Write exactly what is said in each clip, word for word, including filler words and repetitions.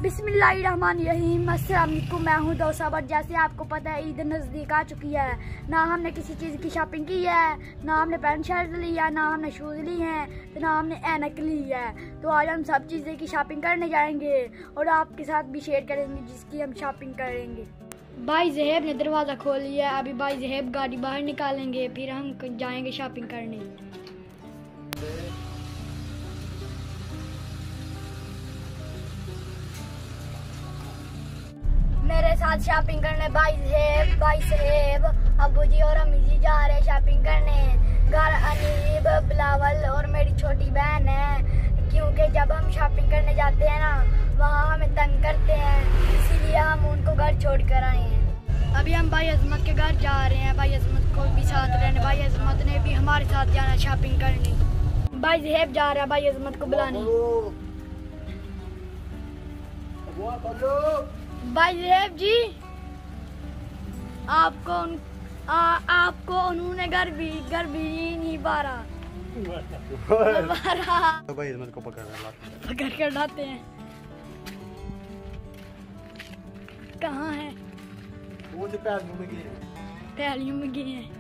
बिस्मिल्लाहिर्रहमानिर्रहीम। अस्सलाम वालेकुम। मैं हूँ दोसाबर। जैसे आपको पता है ईद नज़दीक आ चुकी है, ना हमने किसी चीज़ की शॉपिंग की है, ना हमने पैंट शर्ट ली है, ना हमने शूज़ ली हैं, तो ना हमने ऐनक ली है। तो आज हम सब चीज़ें की शॉपिंग करने जाएंगे और आपके साथ भी शेयर करेंगे जिसकी हम शॉपिंग करेंगे। भाई ज़हेब ने दरवाज़ा खोल लिया। अभी भाई ज़हेब गाड़ी बाहर निकालेंगे, फिर हम जाएंगे शॉपिंग करने। मेरे साथ शॉपिंग करने भाई ज़हेब, भाई साहेब, अबू जी और अम्मी जी जा रहे हैं शॉपिंग करने। घर अनीब, बिलावल और मेरी छोटी बहन है, क्योंकि जब हम शॉपिंग करने जाते हैं ना वहाँ हमें तंग करते हैं, इसीलिए हम उनको घर छोड़ कर आए हैं। अभी हम भाई अजमत के घर जा रहे हैं। भाई अजमत को भी साथ रहने, भाई अजमत ने भी हमारे साथ जाना शॉपिंग करने। भाई ज़हेब जा रहा है भाई अजमत को बुलाने। भाई ज़हेब जी, आपको उन, आ, आपको उन्होंने घर भी घर भी नहीं बारा तो भाई अजमत को पकड़ पकड़ कर लाते हैं। कहाँ है? वो जो पैलियों में गए हैं। पैलियों में गए हैं।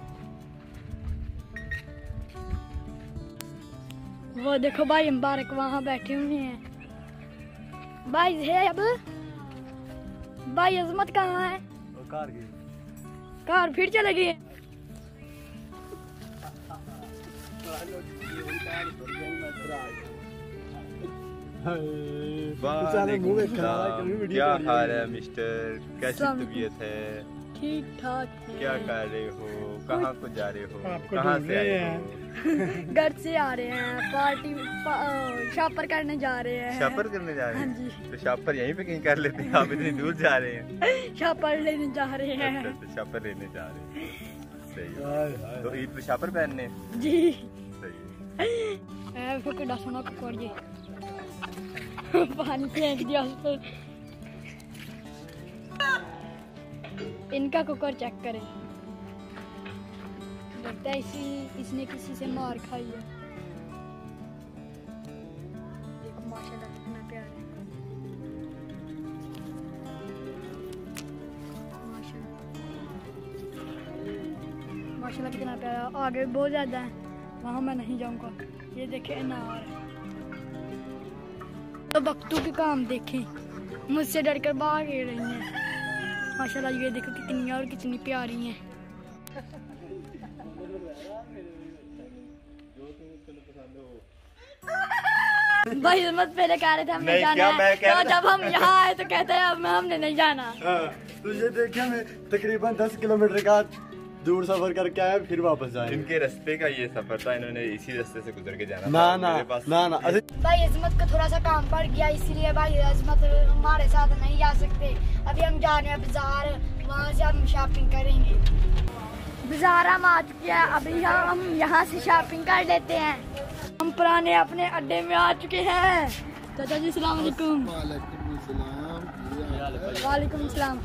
वो देखो भाई मुबारक वहाँ बैठे हुए हैं। भाई ज़हेब, भाई अजमत कहाँ है? कार गई। कार फिर चले गए। क्या हाल है मिस्टर, कैसी तबीयत है? ठीक ठाक है। क्या कर रहे हो? कहाँ को जा रहे हो? कहाँ से आए हो? घर से आ रहे हैं, पार्टी पा, शॉपर करने जा रहे हैं। शॉपर करने जा रहे हैं? हाँ जी। तो शॉपर यहीं पे कहीं कर लेते हैं, आप इतनी दूर जा रहे हैं। शॉपर लेने जा रहे हैं। अच्छा, तो शॉपर लेने जा रहे हैं, सही है। तो ईद पे शॉपर पहनने? जी सही है। फिर कितना सोना कुकर जी पानी फेंक दिया उस पर। इनका कुकर चेक करें, लगता है इसी इसने किसी से मार खाई है। देखो माशाल्लाह कितना प्यारा है। माशाल्लाह माशाल्लाह कितना प्यारा। आगे बहुत ज्यादा है, वहाँ मैं नहीं जाऊंगा। ये देखे अनार है। तो बख्तू के काम देखें, मुझसे डर कर भाग रही हैं। माशाल्लाह ये देखो कितनी और कितनी प्यारी हैं। भाई अजमत पहले कह रहे थे हमने जाना है, तो जब हम यहाँ आए तो कहते हैं अब हमने नहीं जाना। तो ये देखिए मैं तकरीबन दस किलोमीटर का दूर सफर करके आए, फिर वापस जाए। इनके रास्ते का ये सफर था, इन्होंने इसी रास्ते से गुजर के जाना। ना ना ना ना भाई अजमत का थोड़ा सा काम पड़ गया, इसलिए भाई अजमत हमारे साथ नहीं जा सकते। अभी हम जा रहे हैं बाजार, वहाँ से हम शॉपिंग करेंगे। बाजार हम आ चुके हैं, अभी हम यहाँ से शॉपिंग कर लेते हैं। हम पुराने अपने अड्डे में आ चुके हैं। चाचा जी सलाम अलैकुम। वालेकुम सलाम।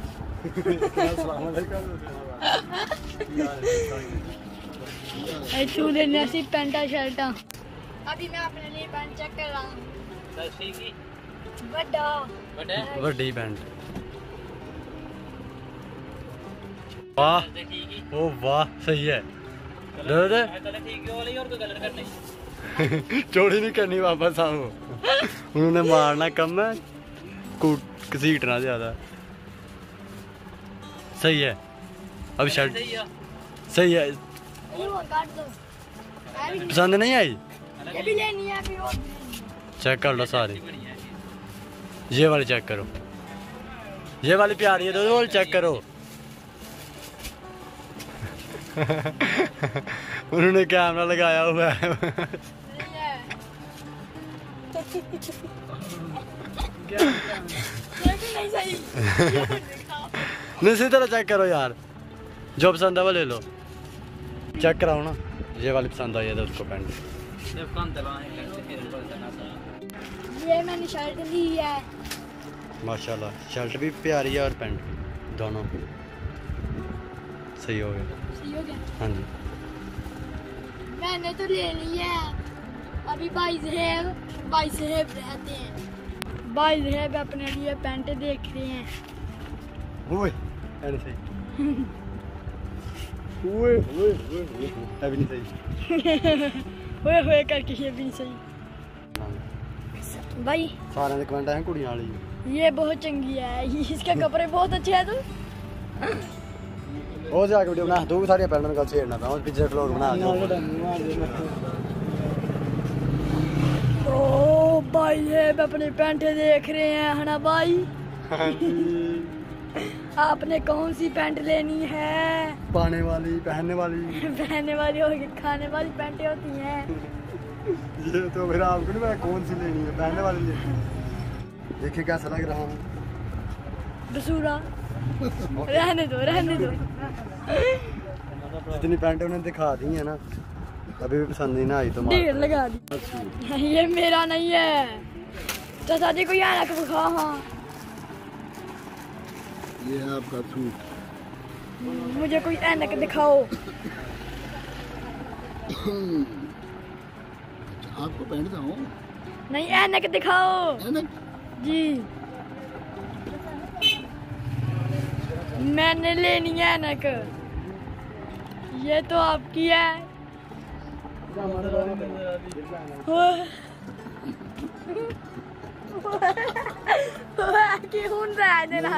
चूल्हे ने पैंटा शर्टा। अभी मैं अपने लिए पैंट चेक कर रहा हूँ। बड़ा बड़ी पैंट। वाह ओ वाह, सही है। चोरी नहीं करनी, वापस आओ। उन्होंने मारना कम है, कूट घसीटना ज्यादा। सही है। अब शर्ट सही है। पसंद नहीं आई? ये भी लेनी है फिर। चेक कर लो सारी। ये वाली चेक करो, ये वाली प्यारी है, दो वाली चेक करो। उन्होंने कैमरा लगाया हुआ है। नहीं इसी तरह चेक करो यार, जो पसंद है वो ले लो। चेक कराओ ना, ये वाली पसंद आई है तो उसको पैंट। ये मैंने शर्ट ली है। माशाल्लाह शर्ट भी प्यारी है और पैंट दोनों सही हो गया। सही हो गया। हाँ जी मैंने तो ले ली है। अभी भाई साहब भाई साहब रहते हैं। भाई साहब अपने लिए पैंट देख रहे हैं। ओए ऐसे सही। ओए ओए ओए अभी नहीं सही। ओए ओए करके ये भी नहीं सही भाई। सारे दे कमेंट आए कुड़ियां वाली ये बहुत चंगी है, इसके कपड़े बहुत अच्छे हैं। तो वो जाके वीडियो बना तू भी सारी पैंट में कल छेड़ना था और पीछे व्लॉग बना दो। ओ भाई ये अपनी पैंट देख रहे हैं है ना भाई। आपने कौन सी पैंट लेनी है? पाने वाली पहनने वाली पहनने वाली होगी, खाने वाली पैंटें होती हैं। ये तो फिर आपको नहीं पता कौन सी लेनी है, पहनने वाली लेनी है। देखिए कैसा लग रहा हूँ बसूरा। रहने दो रहने दो। जितनी पैंट उन्होंने दिखा दी है ना अभी भी पसंद नहीं ना आई तो ढेर लगा दी। ये मेरा नहीं है चाचा जी को यहाँ रख दिखा। हाँ ये है आपका सूट। मुझे कोई ऐनक दिखाओ। आपको पहनता हूँ। नहीं ऐनक दिखाओ ऐनक जी। मैंने लेनी है ऐनक, ये तो आपकी है। क्यों रह देना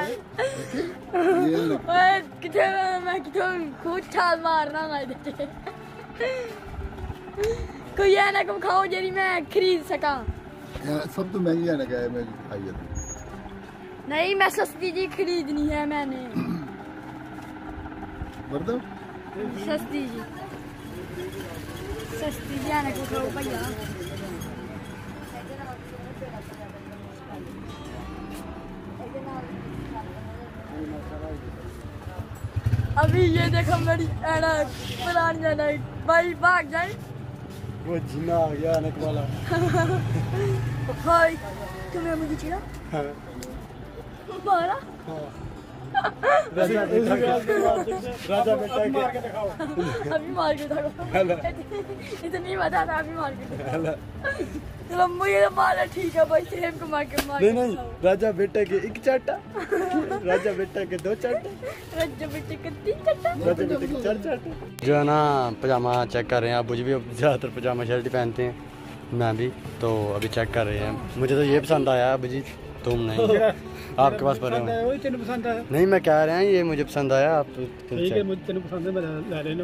किथे मैं किथों खूब छाल मारना कोई ऐनक खाओ जेरी मैं खरीद सका। सब तो महंगी ऐनक है मैं खाई है। नहीं मैं सस्ती जी खरीदनी है मैंने। वर्दो सस्ती जी सस्ती जी ऐनक खाओ भैया। अभी ये देखो मेरी ऐनक पुरानी ऐनक भाई भाग जाए। वो जिन्ना आ गया ऐनक वाला। हाय तुम्हें मुझे चिड़ा मारा। राजा बेटा राजा बेटा के अभी मार के दिखाओ। इतनी बता था अभी मार के चलो मुझे तो मारा ठीक है भाई। सेम को मार के मार नहीं नहीं राजा बेटा के एक चाटा राजा बेटा के दो चाटे राजा बेटे के तीन चाटा राजा बेटे के चार चाटे। जो है ना पजामा चेक कर रहे हैं। अब मुझे भी ज़्यादातर पजामा शर्ट ही पहनते हैं मैं भी, तो अभी चेक कर रहे हैं। मुझे तो ये पसंद आया अब जी तुम नहीं आपके पास पड़े हुए नहीं। मैं कह रहे हैं ये मुझे पसंद आया आप ठीक है मुझे तेरे पसंद है मैं ले ले लो।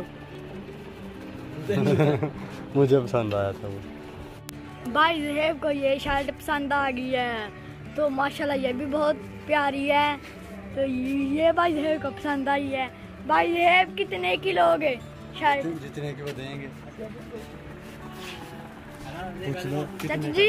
मुझे पसंद आया था वो। भाई साहब को ये शर्ट पसंद आ गई है तो माशाल्लाह ये भी बहुत प्यारी है। तो ये भाई साहब को पसंद आई है। भाई साहब कितने की लोगे शर्ट? जितने की वो देंगे। चाचा जी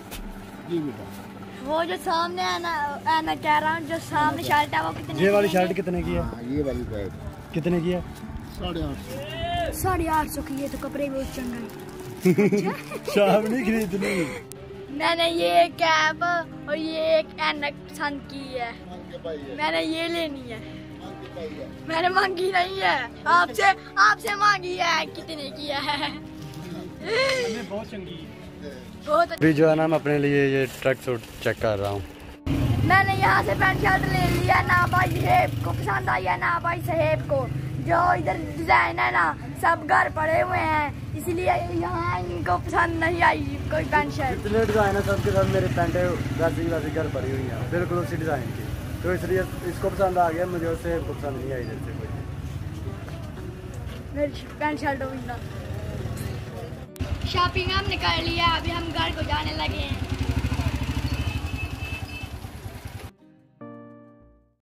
वो जो सामने है ना मैं कह रहा हूँ जो सामने शर्ट है वो कितने? ये वाली शर्ट कितने की है? ये वाली कितने की है? साढ़े आठ सौ। साढ़े आठ सौ की है तो कपड़े बहुत चंगा। शाम नहीं खरीदनी। मैंने ये कैप और ये एक ऐनक पसंद की है। मैंने ये लेनी है। मैंने मांगी नहीं है आपसे आपसे मांगी है। कितने की है? बहुत चंगी बहुत। अभी जो है ना मैं अपने लिए ये ट्रैक सूट चेक कर रहा हूँ। मैंने यहाँ से पैंट शर्ट ले लिया ना भाई साहेब को पसंद आई है ना भाई साहेब को। जो इधर डिजाइन है ना सब घर पड़े हुए हैं इसलिए यहाँ इनको पसंद नहीं आई कोई पैंट शर्ट। जितने डिजाइन है सबके साथ मेरी पैंटें वैसी वैसी घर पड़ी हुई हैं बिल्कुल उसी डिजाइन की, तो इसलिए इसको पसंद आ गया। मुझे उससे पसंद नहीं आई जैसे कोई मेरी पैंट शर्ट हुई ना। शॉपिंग हम निकाल लिया, अभी हम घर को जाने लगे हैं।